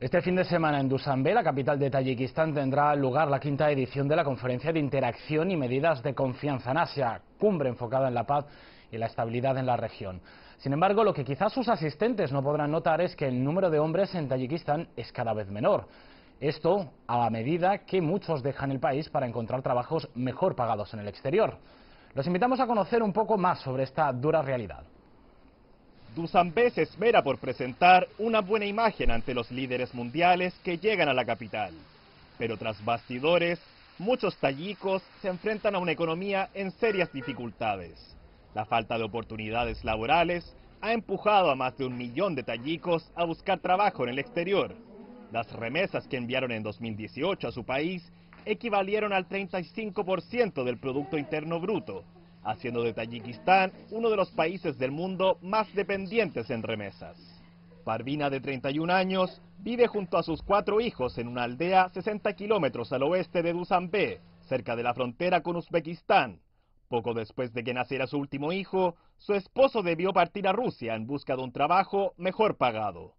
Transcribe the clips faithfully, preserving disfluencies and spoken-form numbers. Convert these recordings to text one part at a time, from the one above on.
Este fin de semana en Dushanbe, la capital de Tayikistán, tendrá lugar la quinta edición de la Conferencia de Interacción y Medidas de Confianza en Asia, cumbre enfocada en la paz y la estabilidad en la región. Sin embargo, lo que quizás sus asistentes no podrán notar es que el número de hombres en Tayikistán es cada vez menor. Esto a medida que muchos dejan el país para encontrar trabajos mejor pagados en el exterior. Los invitamos a conocer un poco más sobre esta dura realidad. Dushanbe se esmera por presentar una buena imagen ante los líderes mundiales que llegan a la capital. Pero tras bastidores, muchos tayikos se enfrentan a una economía en serias dificultades. La falta de oportunidades laborales ha empujado a más de un millón de tayikos a buscar trabajo en el exterior. Las remesas que enviaron en dos mil dieciocho a su país equivalieron al treinta y cinco por ciento del Producto Interno Bruto, haciendo de Tayikistán uno de los países del mundo más dependientes en remesas. Parvina, de treinta y un años, vive junto a sus cuatro hijos en una aldea sesenta kilómetros al oeste de Dushanbe, cerca de la frontera con Uzbekistán. Poco después de que naciera su último hijo, su esposo debió partir a Rusia en busca de un trabajo mejor pagado.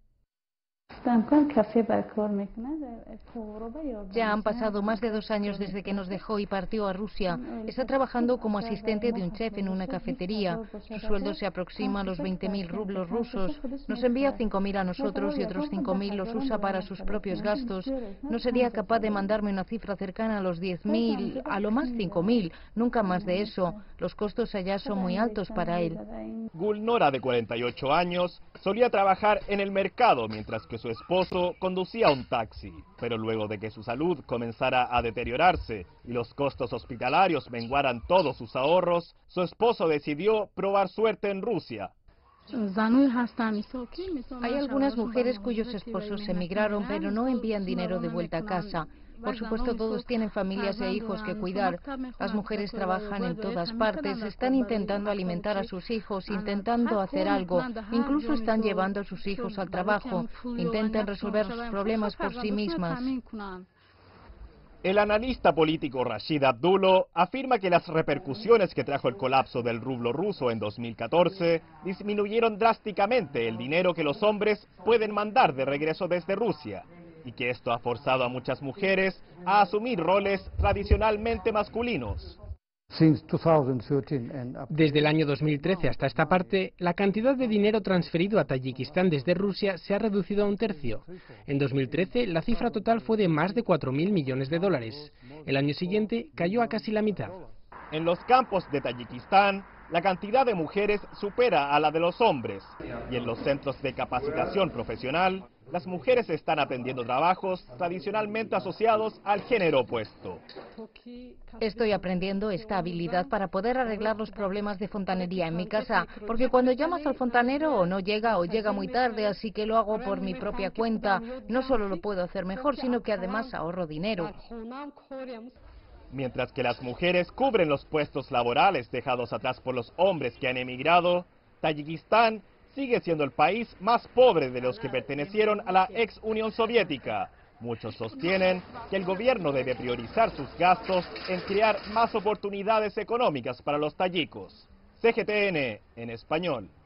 Ya han pasado más de dos años desde que nos dejó y partió a Rusia. Está trabajando como asistente de un chef en una cafetería. Su sueldo se aproxima a los veinte mil rublos rusos. Nos envía cinco mil a nosotros y otros cinco mil los usa para sus propios gastos. No sería capaz de mandarme una cifra cercana a los diez mil, a lo más cinco mil, nunca más de eso. Los costos allá son muy altos para él. Gulnora, de cuarenta y ocho años, solía trabajar en el mercado mientras que su esposo conducía un taxi. Pero luego de que su salud comenzara a deteriorarse y los costos hospitalarios menguaran todos sus ahorros, su esposo decidió probar suerte en Rusia. Hay algunas mujeres cuyos esposos emigraron, pero no envían dinero de vuelta a casa. Por supuesto, todos tienen familias e hijos que cuidar. Las mujeres trabajan en todas partes, están intentando alimentar a sus hijos, intentando hacer algo, incluso están llevando a sus hijos al trabajo, intentan resolver sus problemas por sí mismas. El analista político Rashid Abdullo afirma que las repercusiones que trajo el colapso del rublo ruso en dos mil catorce disminuyeron drásticamente el dinero que los hombres pueden mandar de regreso desde Rusia, y que esto ha forzado a muchas mujeres a asumir roles tradicionalmente masculinos. Desde el año dos mil trece hasta esta parte, la cantidad de dinero transferido a Tayikistán desde Rusia se ha reducido a un tercio. En dos mil trece, la cifra total fue de más de cuatro mil millones de dólares. El año siguiente cayó a casi la mitad. En los campos de Tayikistán, la cantidad de mujeres supera a la de los hombres, y en los centros de capacitación profesional, las mujeres están aprendiendo trabajos tradicionalmente asociados al género opuesto. Estoy aprendiendo esta habilidad para poder arreglar los problemas de fontanería en mi casa, porque cuando llamas al fontanero o no llega o llega muy tarde, así que lo hago por mi propia cuenta. No solo lo puedo hacer mejor, sino que además ahorro dinero. Mientras que las mujeres cubren los puestos laborales dejados atrás por los hombres que han emigrado, Tayikistán sigue siendo el país más pobre de los que pertenecieron a la ex Unión Soviética. Muchos sostienen que el gobierno debe priorizar sus gastos en crear más oportunidades económicas para los tayikos. C G T N en español.